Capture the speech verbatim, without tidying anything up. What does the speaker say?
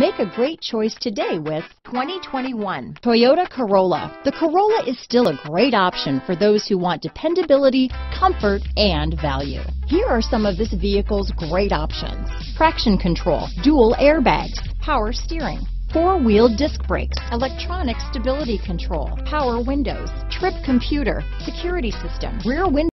Make a great choice today with twenty twenty-one Toyota Corolla. The Corolla is still a great option for those who want dependability, comfort, and value. Here are some of this vehicle's great options: traction control, dual airbags, power steering, four-wheel disc brakes, electronic stability control, power windows, trip computer, security system, rear window